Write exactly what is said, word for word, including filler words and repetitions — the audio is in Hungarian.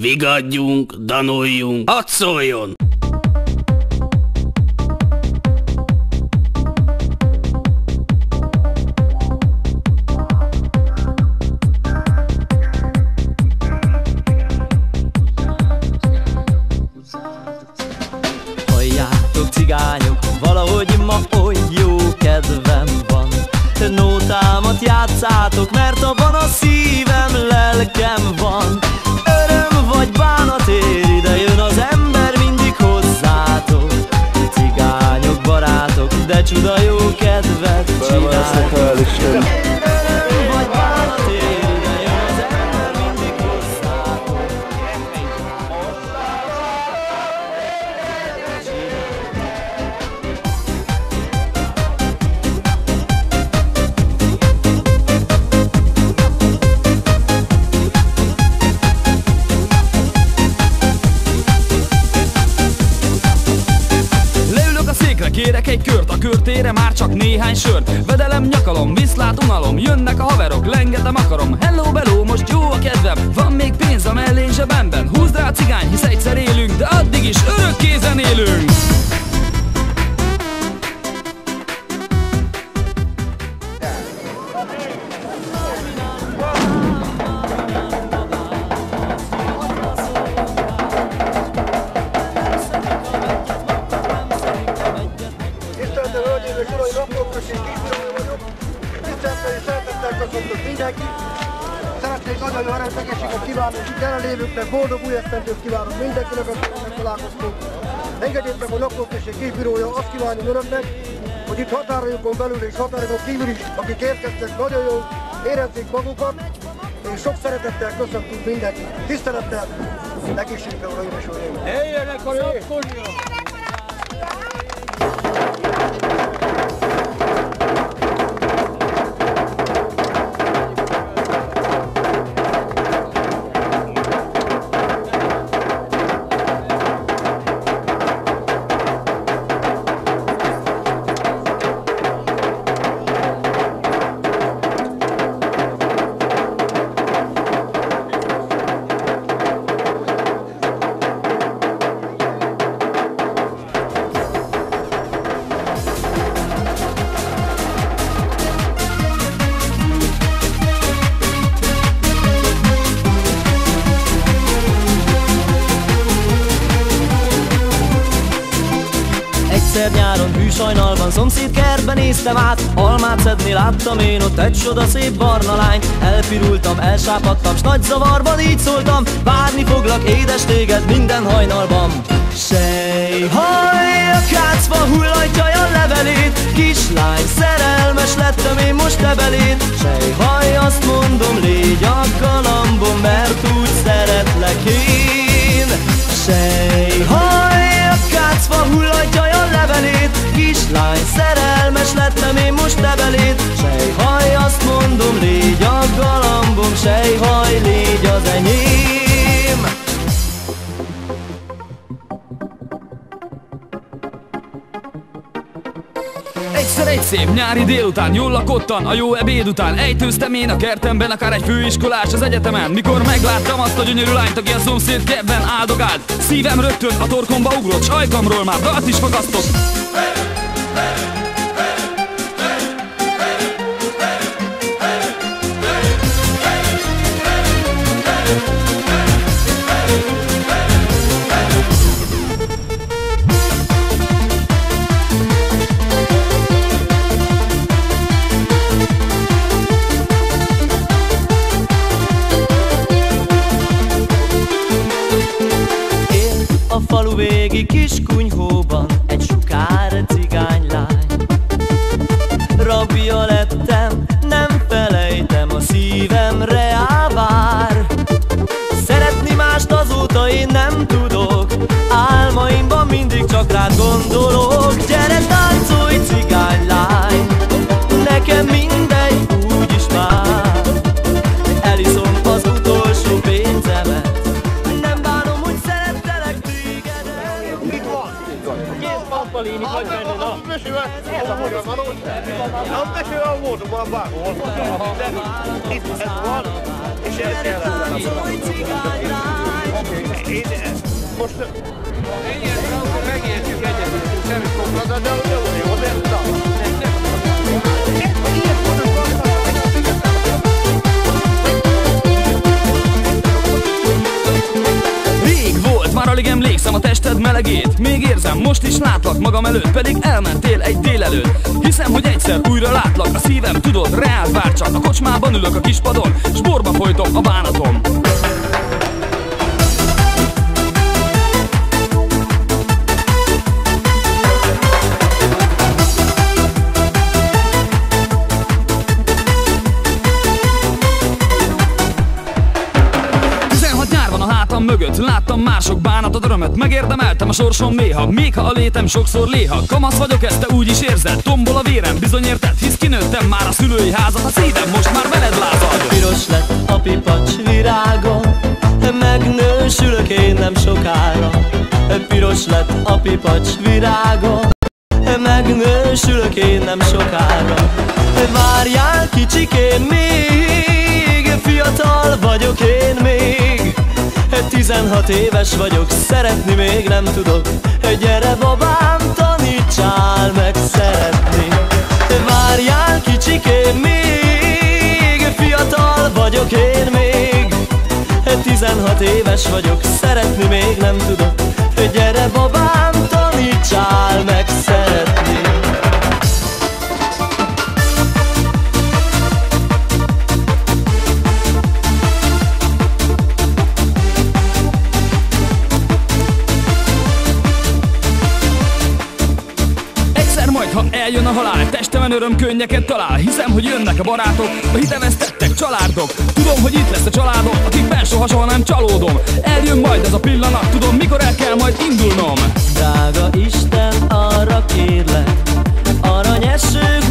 Vigadjunk, danoljunk, hadd szóljon! Halljátok cigányok, valahogy ma oly jó kedvem van. Nótámat játszátok, mert abban a szívem, lelkem van. Öröm vagy bánat ér, ide jön az ember mindig hozzátok. Cigányok, barátok, de csuda jó kedvet csináltok. Öröm vagy bánat ér, ide jön az ember mindig hozzátok. Kérek egy kört, a körtére már csak néhány sört. Vedelem, nyakalom, viszlát, unalom, jönnek a haverok, lengetem akarom. Hello, beló, most jó a kedvem, van még pénz a mellén zsebemben. Húzd rá cigány, hisz egyszer élünk, de addig is örök kézen élünk. Szeretnék nagyon jó erőszegességet kívánni, és itt jelenlévőknek boldog új esztendőt kívánok mindenkinek, akinek találkoztunk. Engedjék meg, hogy lakóközség kisbírója azt kívánja önöknek, hogy itt határainkon belül és határokon kívül is, akik érkeztek, nagyon jól érezzék magukat, és sok szeretettel köszöntünk mindenkit. Tisztelettel, egészségre, uraim és uraim! Éljenek a lakóközség! Egyszer nyáron hűsajnalban szomszéd kertben néztem át, almát szedni láttam én ott egy csoda szép barna lányt. Elpirultam, elsápadtam, s nagy zavarban így szóltam: várni foglak édes téged minden hajnalban. Sejhaj, a kácfa hullajtja a levelét, kislány, szerelmes lettem én most te beléd. Sejhaj, azt mondom, légy a galambom, mert úgy szeretlek én. Sejhaj, a kácfa hullajtja a levelét, kislány, szerelmes lettem én most te beléd. Sejhaj, azt mondom, légy a galambom, sejhaj, légy az enyém. Egyszer egy szép nyári délután, jól lakottan, a jó ebéd után ejtőztem én a kertemben, akár egy főiskolás az egyetemen. Mikor megláttam azt a gyönyörű lányt, aki a szomszéd kertben áldogált, szívem rögtön a torkomba ugrott, s ajkamról már dalt is fakasztott. A falu végi kis kunyhóban egy sukár cigánylány. Rabja lettem, nem felejtem, a szívemre állvár. Szeretni mást azóta én nem tudok, álmaimban mindig csak rád gondolok. Gyere, táncolj, cigánylány, nekem mindegy, úgyis már. Eliszom az utolsó pénzemet, Pappalini vagy benne, na! Ez a magyar való! Nem mesélve a módon van vágó! Itt ez van, és Most ennyien akkor megértjük egyet, semmi komplet, de jó, de Rég volt, már alig emlékszem a tested melegét. Még érzem, most is látlak magam előtt, pedig elmentél egy délelőtt. Hiszem, hogy egyszer újra látlak, a szívem tudod, reád vár csak. A kocsmában ülök a kispadon, s borba folytom a bánatom. Mögött láttam már sok bánatot, örömöt, megérdemeltem a sorsom néha, még ha a létem sokszor léha. Kamasz vagyok, ezt te úgy is érzed, tombol a vérem, bizony érted, hisz kinőttem már a szülői házat, a szívem most már veled lázad. Piros lett a pipacs virágon, megnősülök én nem sokára. Piros lett a pipacs virágon, megnősülök én nem sokára. Várjál kicsikén még, fiatal vagyok én még. Tizenhat éves vagyok, szeretni még nem tudok. Gyere babám, tanítsál meg szeretni. Várjál kicsikém még, fiatal vagyok én még. Tizenhat éves vagyok, szeretni még nem tudok. Gyere babám, tanítsál meg szeretni. Ha eljön a halál, testemen öröm könnyeket talál. Hiszem, hogy jönnek a barátok, a hitevesztettek családok. Tudom, hogy itt lesz a családom, akikben soha-soha nem csalódom. Eljön majd ez a pillanat, tudom, mikor el kell majd indulnom. Drága Isten, arra kérlek, aranyeső